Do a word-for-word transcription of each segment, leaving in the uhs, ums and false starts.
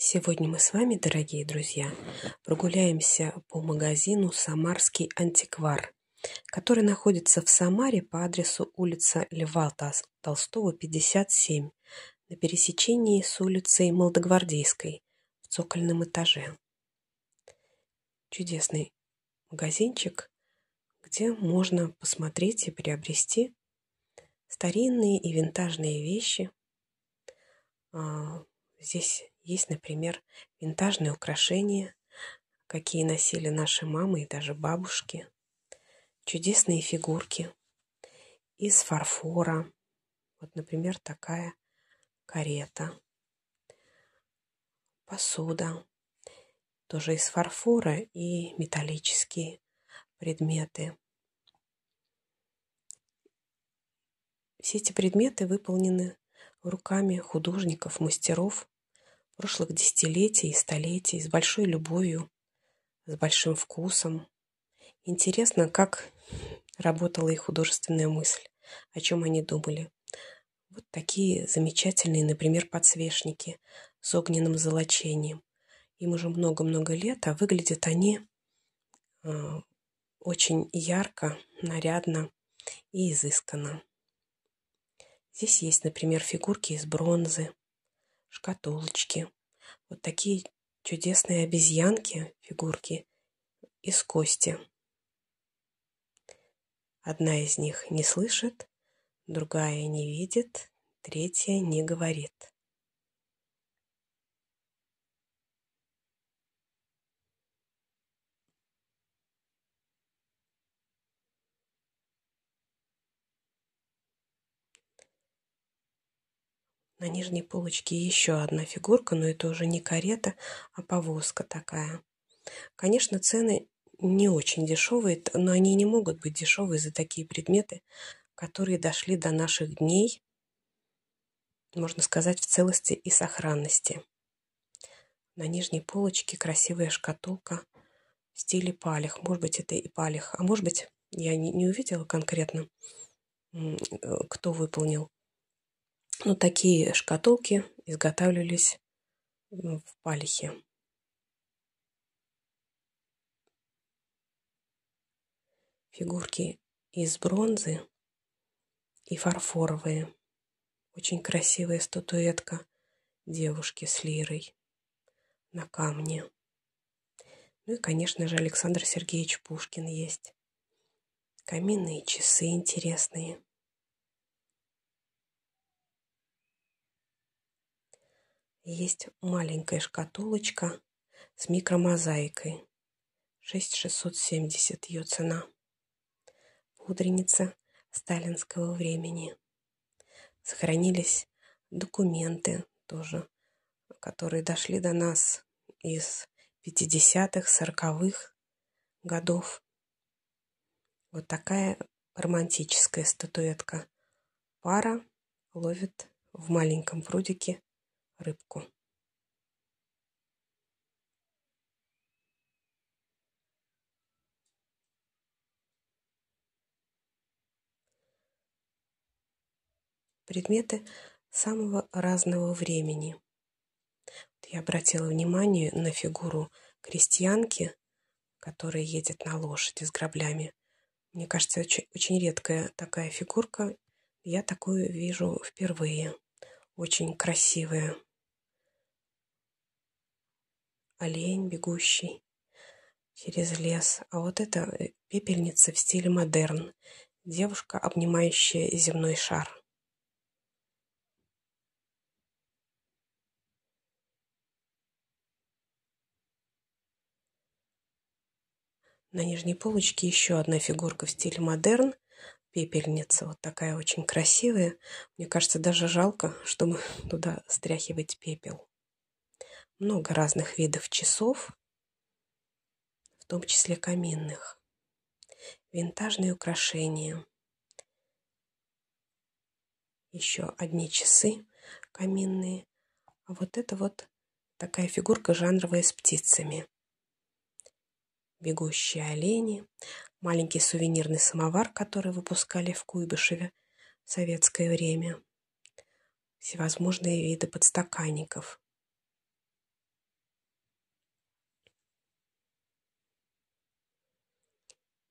Сегодня мы с вами, дорогие друзья, прогуляемся по магазину «Самарский антиквар», который находится в Самаре по адресу улица Льва Толстого, пятьдесят семь, на пересечении с улицей Молодогвардейской в цокольном этаже. Чудесный магазинчик, где можно посмотреть и приобрести старинные и винтажные вещи. Здесь есть, например, винтажные украшения, какие носили наши мамы и даже бабушки. Чудесные фигурки из фарфора. Вот, например, такая карета. Посуда. Тоже из фарфора и металлические предметы. Все эти предметы выполнены руками художников, мастеров прошлых десятилетий и столетий, с большой любовью, с большим вкусом. Интересно, как работала их художественная мысль, о чем они думали. Вот такие замечательные, например, подсвечники с огненным золочением. Им уже много-много лет, а выглядят они э, очень ярко, нарядно и изысканно. Здесь есть, например, фигурки из бронзы, шкатулочки. Вот такие чудесные обезьянки, фигурки из кости. Одна из них не слышит, другая не видит, третья не говорит. На нижней полочке еще одна фигурка, но это уже не карета, а повозка такая. Конечно, цены не очень дешевые, но они не могут быть дешевые за такие предметы, которые дошли до наших дней, можно сказать, в целости и сохранности. На нижней полочке красивая шкатулка в стиле палех. Может быть, это и палех, а может быть, я не, не увидела конкретно, кто выполнил. Но такие шкатулки изготавливались в палехе. Фигурки из бронзы и фарфоровые. Очень красивая статуэтка девушки с лирой на камне. Ну и, конечно же, Александр Сергеевич Пушкин есть. Каминные часы интересные. Есть маленькая шкатулочка с микромозаикой. шесть тысяч шестьсот семьдесят ее цена. Пудреница сталинского времени. Сохранились документы тоже, которые дошли до нас из пятидесятых, сороковых годов. Вот такая романтическая статуэтка. Пара ловит в маленьком прудике рыбку. Предметы самого разного времени. Я обратила внимание на фигуру крестьянки, которая едет на лошади с граблями. Мне кажется, очень, очень редкая такая фигурка. Я такую вижу впервые. Очень красивая. Олень, бегущий через лес. А вот это пепельница в стиле модерн. Девушка, обнимающая земной шар. На нижней полочке еще одна фигурка в стиле модерн. Пепельница. Вот такая очень красивая. Мне кажется, даже жалко, чтобы туда стряхивать пепел. Много разных видов часов, в том числе каминных. Винтажные украшения. Еще одни часы каминные. А вот это вот такая фигурка жанровая с птицами. Бегущие олени. Маленький сувенирный самовар, который выпускали в Куйбышеве в советское время. Всевозможные виды подстаканников.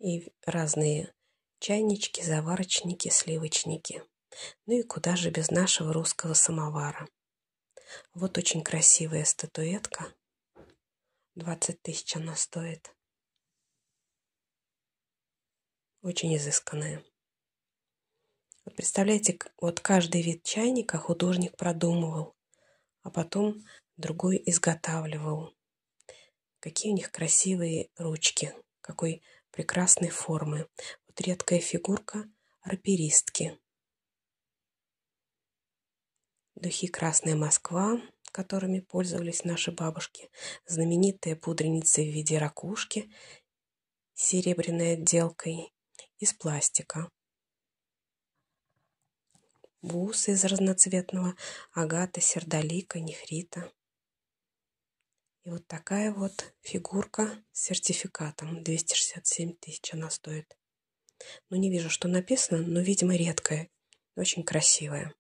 И разные чайнички, заварочники, сливочники. Ну и куда же без нашего русского самовара. Вот очень красивая статуэтка. двадцать тысяч она стоит. Очень изысканная. Вот представляете, вот каждый вид чайника художник продумывал, а потом другой изготавливал. Какие у них красивые ручки, какой прекрасной формы. Вот редкая фигурка раперистки. Духи «Красная Москва», которыми пользовались наши бабушки. Знаменитая пудреница в виде ракушки с серебряной отделкой из пластика. Бусы из разноцветного агата, сердолика, нефрита. И вот такая вот фигурка с сертификатом. двести шестьдесят семь тысяч она стоит. Ну, не вижу, что написано, но, видимо, редкая. Очень красивая.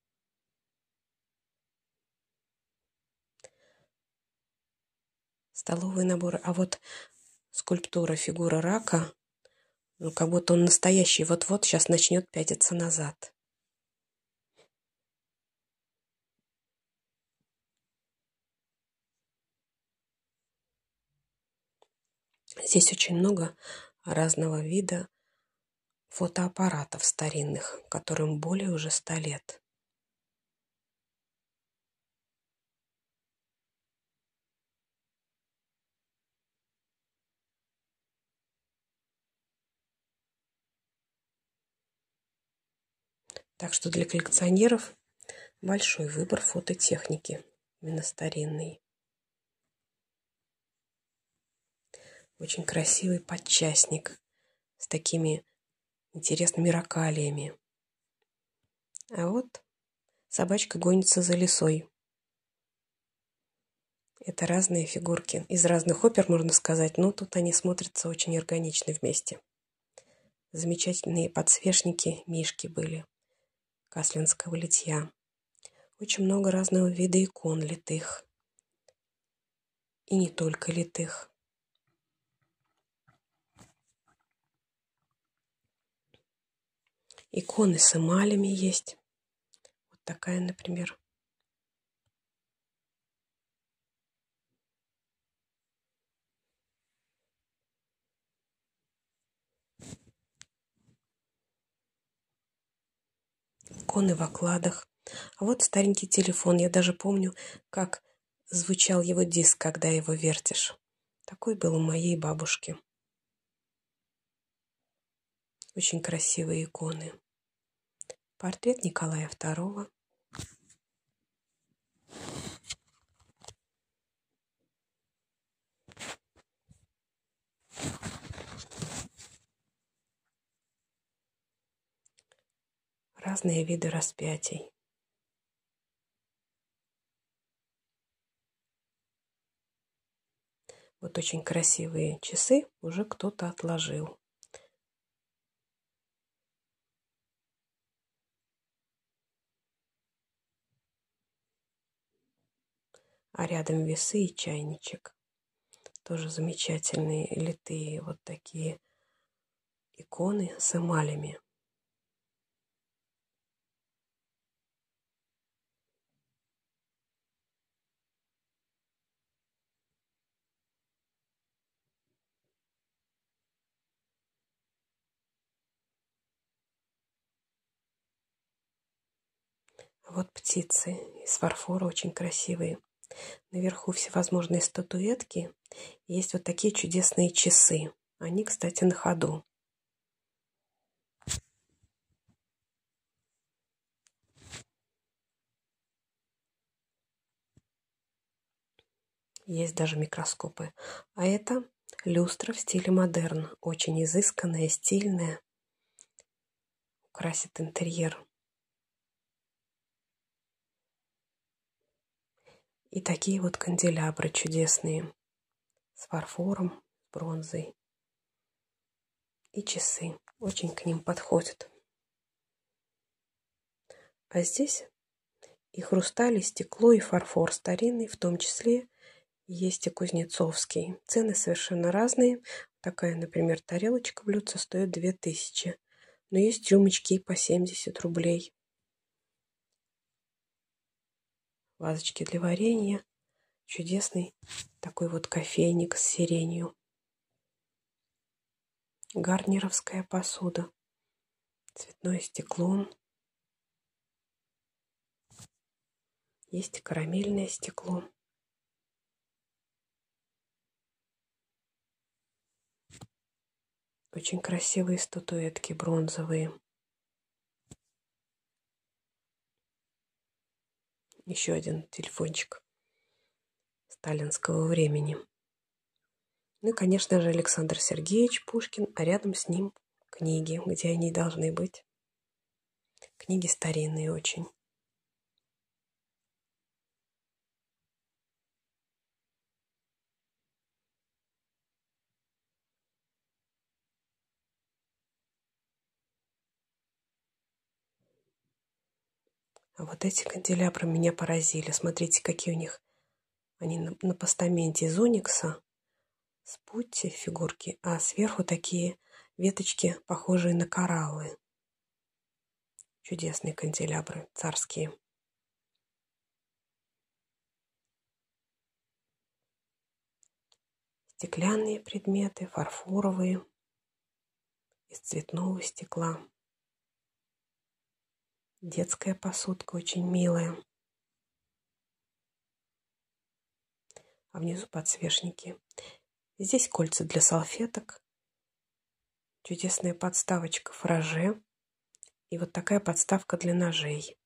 Столовые наборы. А вот скульптура фигура рака, ну, как будто он настоящий. Вот-вот сейчас начнет пятиться назад. Здесь очень много разного вида фотоаппаратов старинных, которым более уже ста лет. Так что для коллекционеров большой выбор фототехники, именно старинной. Очень красивый подчастник с такими интересными ракалиями. А вот собачка гонится за лисой. Это разные фигурки. Из разных опер, можно сказать, но тут они смотрятся очень органично вместе. Замечательные подсвечники мишки были каслинского литья. Очень много разного вида икон литых. И не только литых. Иконы с эмалями есть. Вот такая, например. Иконы в окладах. А вот старенький телефон. Я даже помню, как звучал его диск, когда его вертишь. Такой был у моей бабушки. Очень красивые иконы. Портрет Николая второго. Разные виды распятий. Вот очень красивые часы уже кто-то отложил. А рядом весы и чайничек. Тоже замечательные литые вот такие иконы с эмалями. Вот птицы из фарфора очень красивые. Наверху всевозможные статуэтки. Есть вот такие чудесные часы. Они, кстати, на ходу. Есть даже микроскопы. А это люстра в стиле модерн. Очень изысканная, стильная. Украсит интерьер. И такие вот канделябры чудесные. С фарфором, с бронзой. И часы. Очень к ним подходят. А здесь и хрусталь, и стекло, и фарфор старинный, в том числе есть и кузнецовский. Цены совершенно разные, такая, например, тарелочка блюдца стоит две тысячи. Но есть рюмочки и по семьдесят рублей. Вазочки для варенья. Чудесный такой вот кофейник с сиренью. Гарнировская посуда. Цветное стекло. Есть карамельное стекло. Очень красивые статуэтки бронзовые. Еще один телефончик сталинского времени. Ну и, конечно же, Александр Сергеевич Пушкин, а рядом с ним книги, где они должны быть. Книги старинные очень. А вот эти канделябры меня поразили. Смотрите, какие у них. Они на, на постаменте из оникса. С путти фигурки, а сверху такие веточки, похожие на кораллы. Чудесные канделябры, царские. Стеклянные предметы, фарфоровые, из цветного стекла. Детская посудка очень милая. А внизу подсвечники. Здесь кольца для салфеток. Чудесная подставочка фраже. И вот такая подставка для ножей.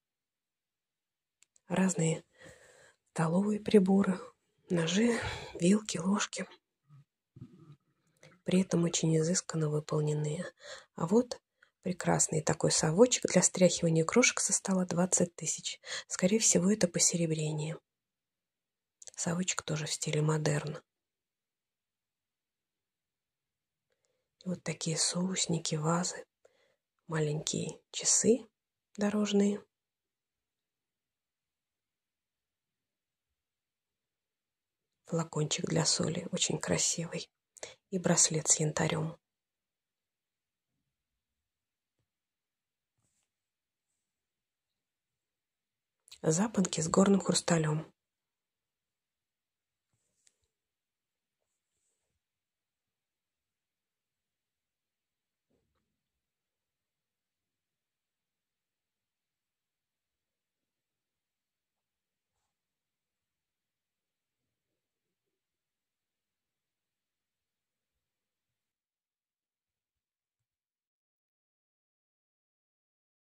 Разные столовые приборы. Ножи, вилки, ложки. При этом очень изысканно выполненные. А вот прекрасный такой совочек для стряхивания крошек со стола двадцать тысяч. Скорее всего, это посеребрение. Совочек тоже в стиле модерн. Вот такие соусники, вазы. Маленькие часы дорожные. Флакончик для соли очень красивый. И браслет с янтарем. Запонки с горным хрусталем.